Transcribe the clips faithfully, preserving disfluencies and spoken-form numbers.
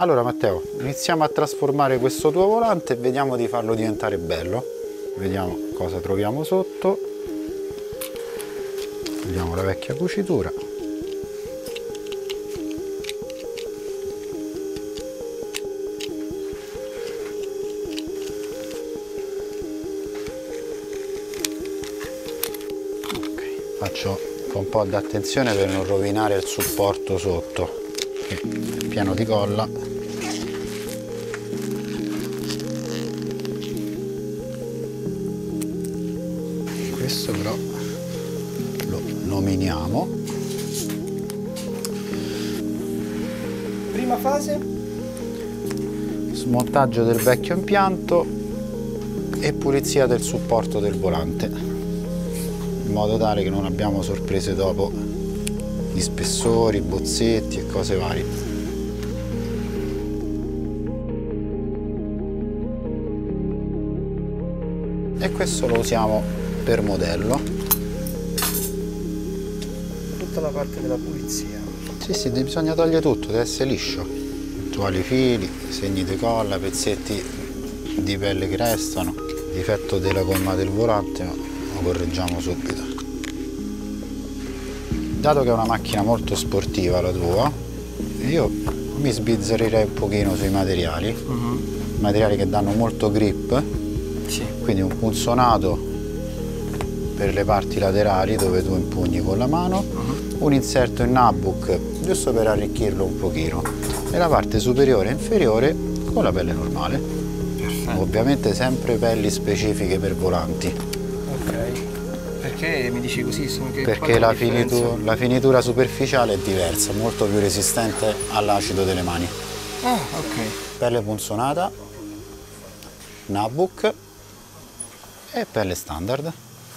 Allora Matteo, iniziamo a trasformare questo tuo volante e vediamo di farlo diventare bello. Vediamo cosa troviamo sotto. Vediamo la vecchia cucitura. Ok, faccio un po' di attenzione per non rovinare il supporto sotto, che è pieno di colla. Questo però lo nominiamo. Prima fase? Smontaggio del vecchio impianto e pulizia del supporto del volante, in modo tale che non abbiamo sorprese dopo di spessori, bozzetti e cose varie. E questo lo usiamo per modello. Tutta la parte della pulizia. Sì, sì, bisogna togliere tutto, deve essere liscio. Eventuali fili, segni di colla, pezzetti di pelle che restano, difetto della gomma del volante, ma lo correggiamo subito. Dato che è una macchina molto sportiva la tua, io mi sbizzarrirei un pochino sui materiali, uh-huh. materiali che danno molto grip, sì. Quindi un punzonato per le parti laterali dove tu impugni con la mano, uh-huh. un inserto in nubuck giusto per arricchirlo un pochino e la parte superiore e inferiore con la pelle normale. Perfetto. Ovviamente sempre pelli specifiche per volanti. Ok. Perché mi dici così? Che Perché la, finitu la finitura superficiale è diversa, molto più resistente all'acido delle mani. Ah, ok. Pelle punzonata, nubuck e pelle standard.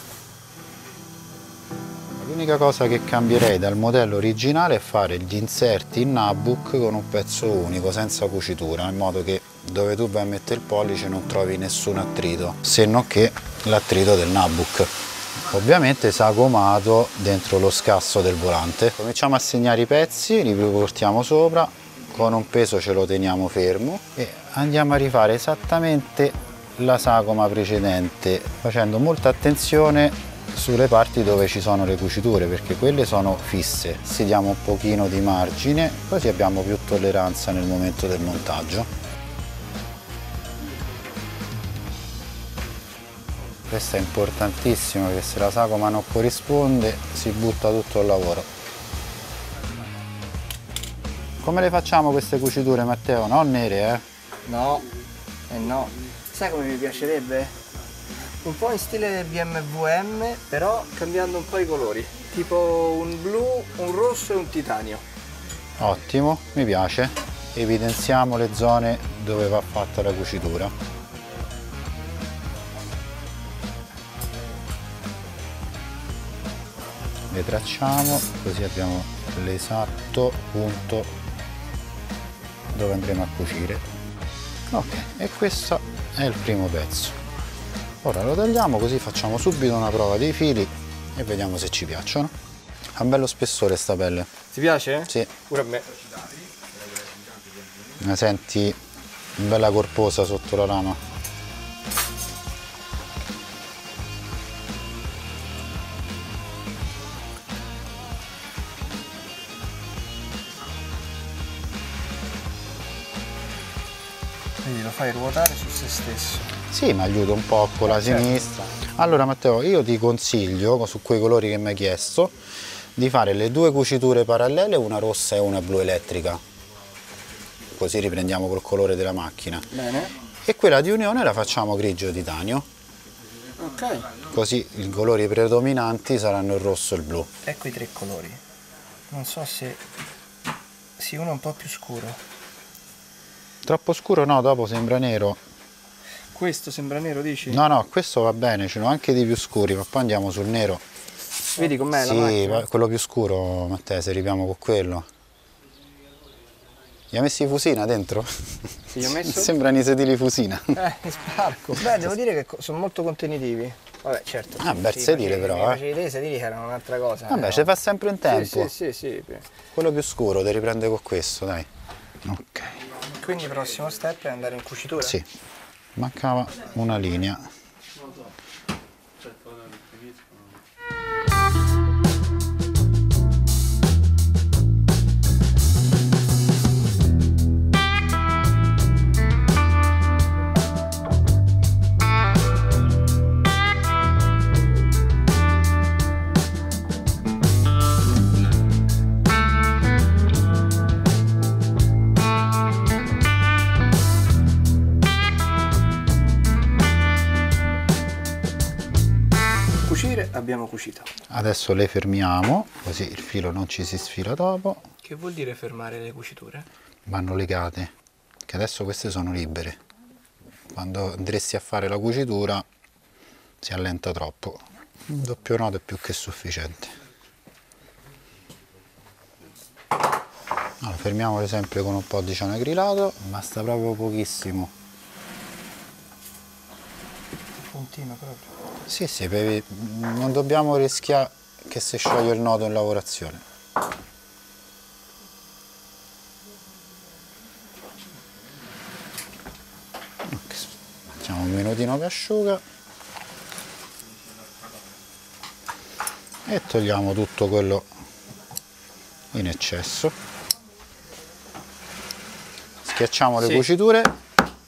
L'unica cosa che cambierei dal modello originale è fare gli inserti in nubuck con un pezzo unico, senza cucitura, in modo che dove tu vai a mettere il pollice non trovi nessun attrito, se non che l'attrito del nubuck. Ovviamente sagomato dentro lo scasso del volante. Cominciamo a segnare i pezzi, li portiamo sopra, con un peso ce lo teniamo fermo e andiamo a rifare esattamente la sagoma precedente, facendo molta attenzione sulle parti dove ci sono le cuciture, perché quelle sono fisse. Si diamo un pochino di margine, così abbiamo più tolleranza nel momento del montaggio. Questo è importantissimo, perché se la sagoma non corrisponde si butta tutto il lavoro. Come le facciamo queste cuciture, Matteo? Non nere, eh? No, eh no. Sai come mi piacerebbe? Un po' in stile B M W M, però cambiando un po' i colori. Tipo un blu, un rosso e un titanio. Ottimo, mi piace. Evidenziamo le zone dove va fatta la cucitura. Le tracciamo, così abbiamo l'esatto punto dove andremo a cucire. Ok, e questo è il primo pezzo. Ora lo tagliamo, così facciamo subito una prova dei fili e vediamo se ci piacciono. Ha un bello spessore sta pelle. Ti piace? Sì. Pure a me. La senti bella corposa sotto la lama. Quindi lo fai ruotare su se stesso. Sì, mi aiuta un po' con la certo. sinistra. Allora Matteo, io ti consiglio, su quei colori che mi hai chiesto, di fare le due cuciture parallele, una rossa e una blu elettrica. Così riprendiamo col colore della macchina. Bene. E quella di unione la facciamo grigio titanio. Ok. Così i colori predominanti saranno il rosso e il blu. Ecco i tre colori. Non so se... Sì, uno è un po' più scuro. Troppo scuro no, dopo sembra nero. Questo sembra nero, dici? No, no, questo va bene, ce n'ho anche di più scuri, ma poi andiamo sul nero. Vedi com'è sì, la macchina? Sì, quello più scuro, Matteo, se ripiamo con quello. Gli ha messi Fusina dentro? Sì, gli ho messo? Sembrano i sedili Fusina. Eh, sparco. Beh, devo dire che sono molto contenitivi. Vabbè, certo. Ah, bel sì, sedile facevi, però, eh. Facevi dei sedili che erano un'altra cosa. Vabbè, no? ci fa sempre in tempo. Sì, sì, sì, sì. Quello più scuro, ti riprende con questo, dai. Ok. Quindi il prossimo step è andare in cucitura? Sì, mancava una linea. Abbiamo cucito. Adesso le fermiamo, così il filo non ci si sfila dopo. Che vuol dire fermare le cuciture? Vanno legate, che adesso queste sono libere. Quando andresti a fare la cucitura si allenta troppo. Un doppio nodo è più che sufficiente. Allora, fermiamole sempre con un po' di cianoacrilato, basta proprio pochissimo. Puntino proprio. Sì, sì, per, non dobbiamo rischiare che si scioglie il nodo in lavorazione. Mettiamo un minutino che asciuga e togliamo tutto quello in eccesso. Schiacciamo le sì. cuciture.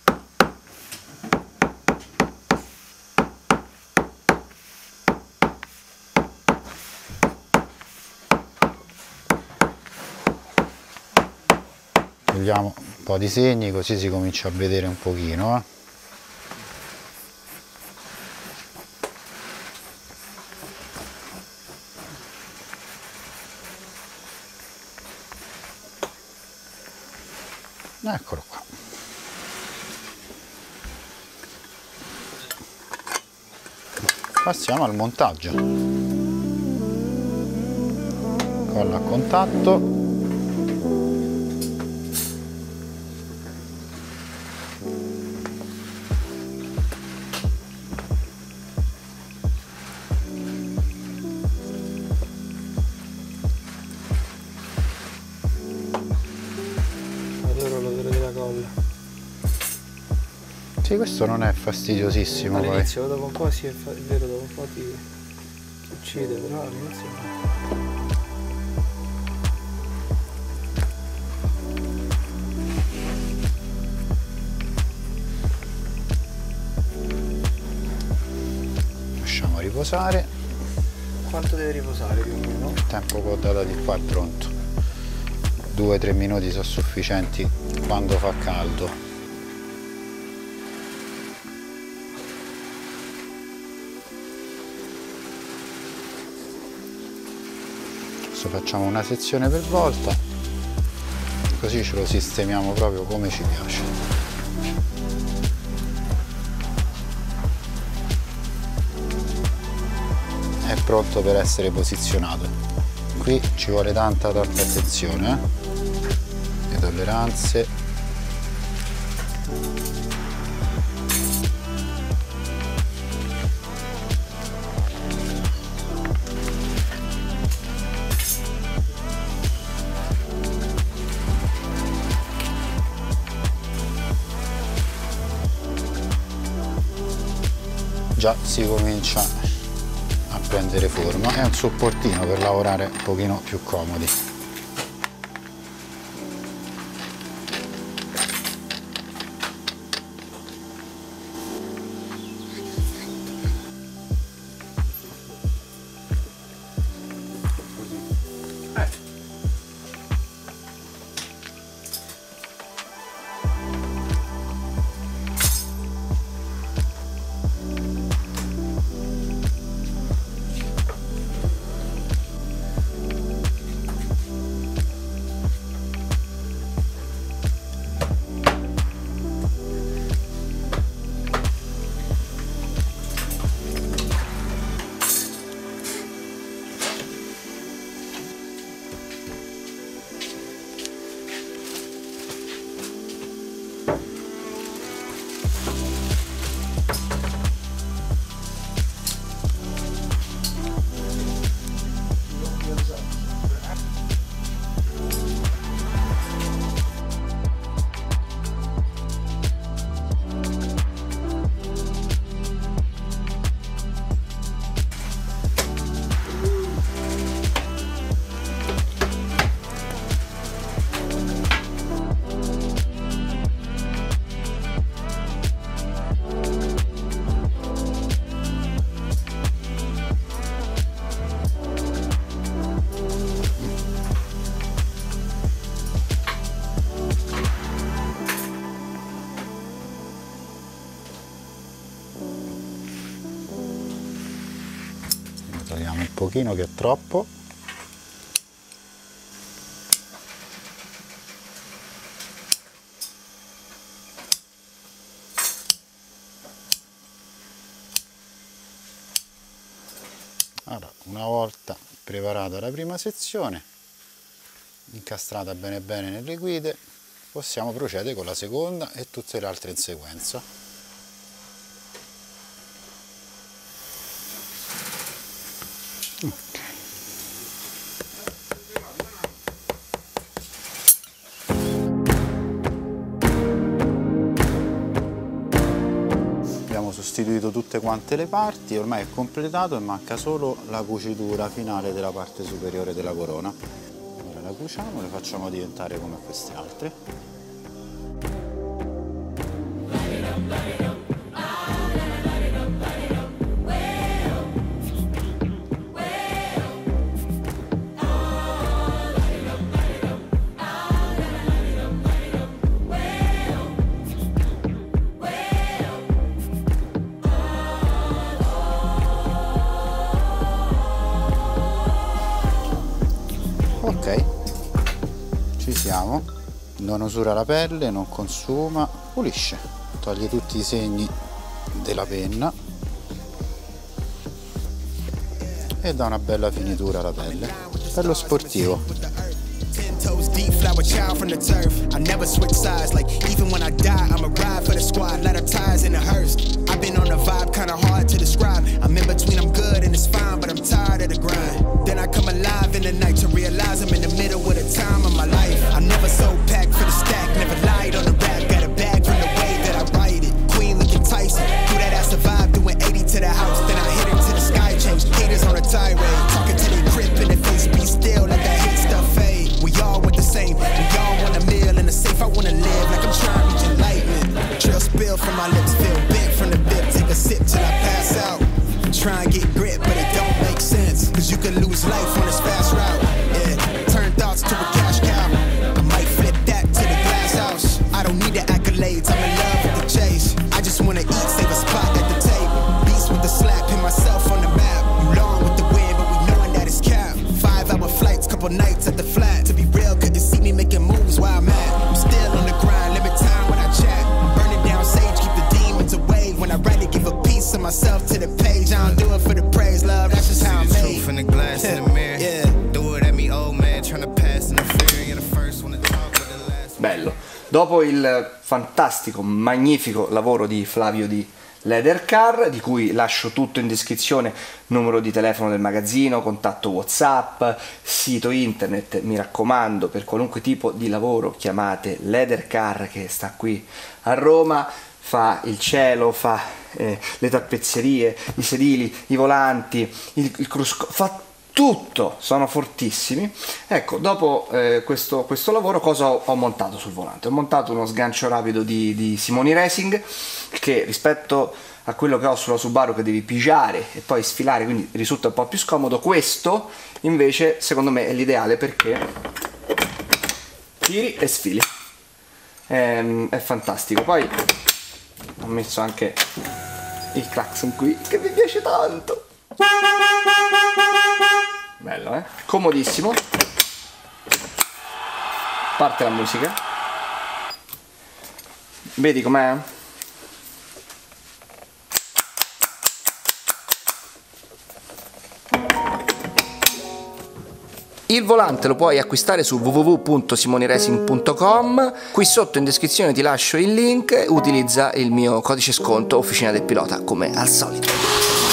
Togliamo un po' di segni così si comincia a vedere un pochino. Eh. Eccolo qua. Passiamo al montaggio. Colla a contatto. Sì, questo non è fastidiosissimo. All'inizio, dopo un po' sì, è vero, dopo un po' ti, ti uccide, però all'inizio lasciamo riposare. Quanto deve riposare più o meno? Il tempo che ho dato di qua è pronto. due tre minuti sono sufficienti quando fa caldo. Adesso facciamo una sezione per volta, così ce lo sistemiamo proprio come ci piace. È pronto per essere posizionato. Qui ci vuole tanta tanta attenzione, eh? Le tolleranze. Già si comincia a prendere forma, è un supportino per lavorare un pochino più comodi. pochino che è troppo. Allora, una volta preparata la prima sezione, incastrata bene bene nelle guide, possiamo procedere con la seconda e tutte le altre in sequenza. Abbiamo sostituito tutte quante le parti, ormai è completato e manca solo la cucitura finale della parte superiore della corona. Ora la cuciamo, le facciamo diventare come queste altre. Ok, ci siamo, non usura la pelle, non consuma, pulisce, toglie tutti i segni della penna e dà una bella finitura alla pelle, bello sportivo. Toes deep, flower child from the turf. I never switch sides, like even when I die, I'm a ride for the squad, let her ties in the hearse. I've been on a vibe, kinda hard to describe. I'm in between, I'm good and it's fine, but I'm tired of the grind. Then I come alive in the night to realize I'm in the middle of the time of my life. I never so packed for the stack, never lied on the rap. Got a bag from the way that I write it. Queen looking Tyson, do that I survive, doing eighty to the house, then I hit it to the sky change. Haters on a tirade, talking to their crib in the face, be still, let that hate stuff fade. We all want the same, we all want a meal in the safe. I wanna live like I'm trying to reach enlightenment. Trail spill from my lips, feel bent from the bib. Take a sip till I pass out. Try and get grit, but it don't make sense, cause you can lose life on this fast route. Yeah, turn thoughts to a cash cow. I might flip that to the glass house. I don't need the accolades, I'm in love with the chase. I just wanna eat, save a spot at the table. Beast with the slap, pin myself on the map. You long with the wind, but we knowing that it's capped. Five hour flights, couple nights at the flat. To be real, couldn't see me making moves while I'm at. I'm still on the grind, limit time when I chat. I'm burning down sage, keep the demons away. When I write it, give a piece of myself to the page. I don't do it for the praise, love, that's just how I'm made. Truth in the glass in the mirror. Yeah. Do it at me, old man, trying to pass in the fear. You're the first one to talk, but the last. Bello. Dopo il fantastico, magnifico lavoro di Flavio di Leather Car, di cui lascio tutto in descrizione, numero di telefono del magazzino, contatto WhatsApp, sito internet, mi raccomando, per qualunque tipo di lavoro chiamate Leather Car, che sta qui a Roma, fa il cielo, fa eh, le tappezzerie, i sedili, i volanti, il, il crusco, fa tutto, sono fortissimi. Ecco, dopo eh, questo, questo lavoro cosa ho, ho montato sul volante? Ho montato uno sgancio rapido di, di Simoni Racing, che rispetto a quello che ho sulla Subaru che devi pigiare e poi sfilare, quindi risulta un po' più scomodo, questo invece secondo me è l'ideale perché tiri e sfili. È, è fantastico. Poi ho messo anche il clacson qui che mi piace tanto. Bello, eh? Comodissimo. Parte la musica. Vedi com'è? Il volante lo puoi acquistare su w w w punto simoni racing punto com. Qui sotto in descrizione ti lascio il link. Utilizza il mio codice sconto Officina del Pilota come al solito.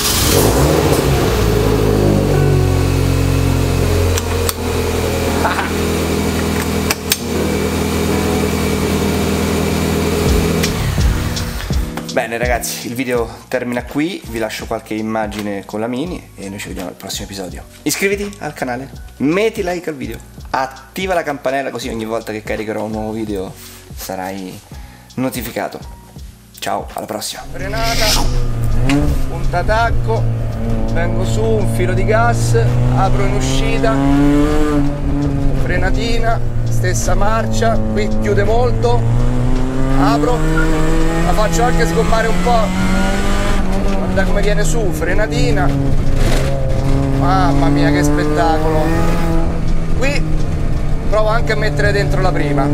Bene ragazzi, il video termina qui, vi lascio qualche immagine con la Mini e noi ci vediamo al prossimo episodio. Iscriviti al canale, metti like al video, attiva la campanella così ogni volta che caricherò un nuovo video sarai notificato. Ciao, alla prossima. Frenata, punta tacco, vengo su, un filo di gas, apro in uscita, frenatina, stessa marcia, qui chiude molto, apro, la faccio anche sgommare un po', guarda come viene su, frenatina, Mamma mia che spettacolo. Qui provo anche a mettere dentro la prima.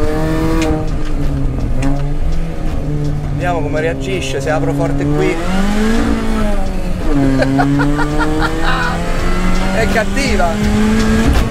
Vediamo come reagisce, se apro forte qui. È cattiva.